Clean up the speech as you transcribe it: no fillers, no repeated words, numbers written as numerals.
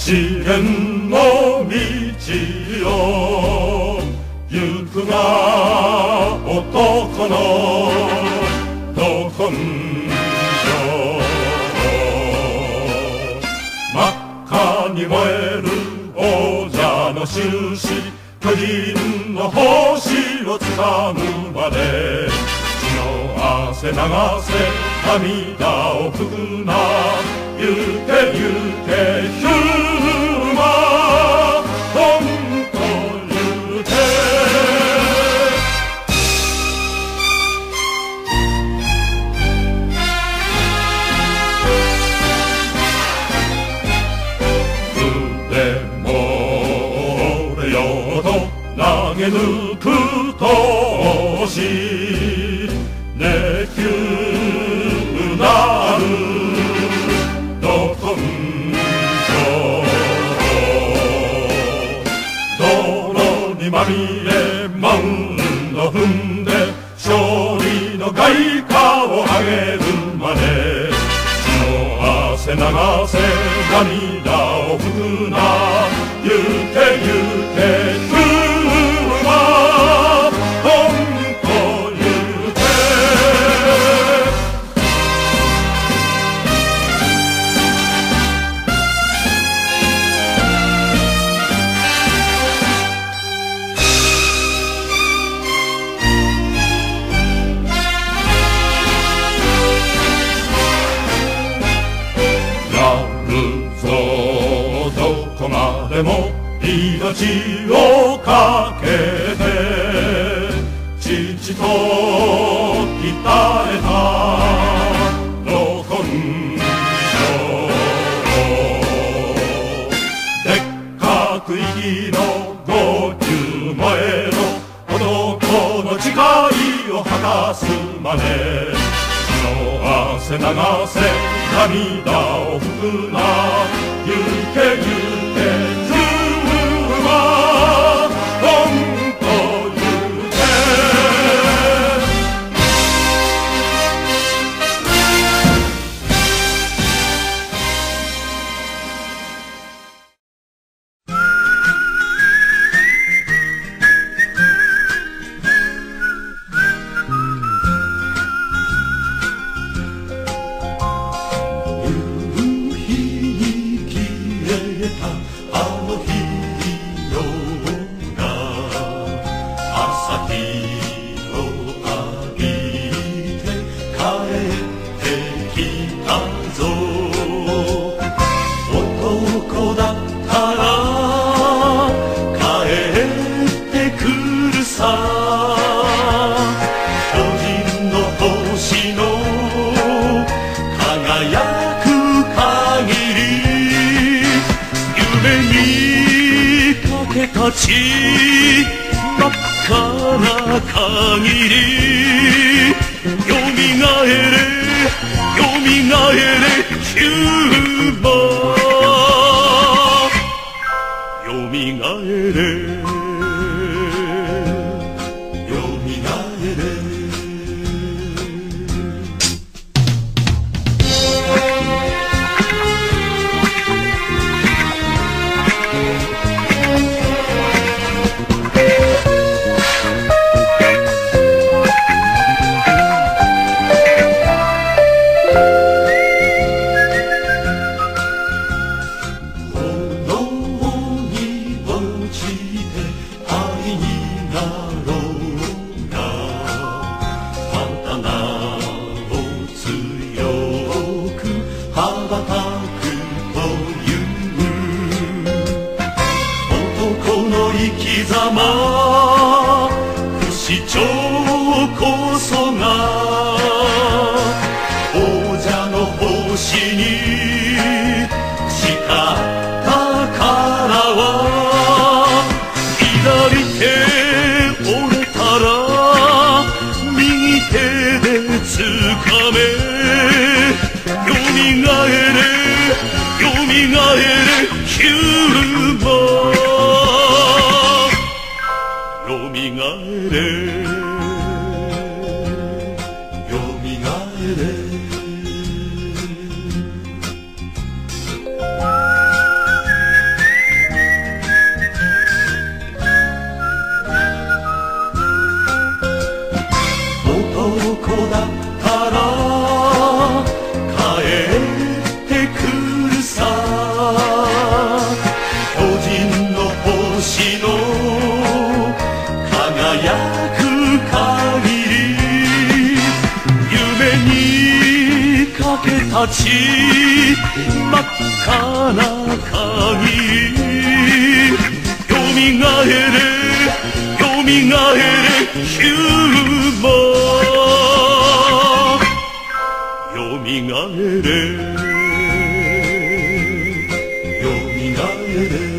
試練の道を行くが男のど根性。真っ赤に燃える王者の印、巨人の星をつかむまで血の汗流せ、涙を拭くな、行け行けヒューマドンと言うて。腕も折れようと投げ抜く闘志、熱球なるど根性。泥にまみれマウンド踏んで勝利の外貨をあげるまで血の汗流せ、涙を拭くな、行け行けヒューマドンと言うて。やるぞどこまでも命をかけて、父と鍛えたど根性。でっかく息の50燃えろ男の誓いを果たすまで血の汗流せ、涙を拭くな、行け行けヒューマドンと言うて。 真っ赤な限りよみがえれよみがえれキューバよみがえれよみがえれ。不死鳥こそが王者の星に誓ったからは、左手折れたら右手で掴め、よみがえれよみがえれキューバよみがえれよみがえれ。 く限り夢にかけたち真っ赤な限りよみがえれよみがえれヒューマンよみがえれよみがえれ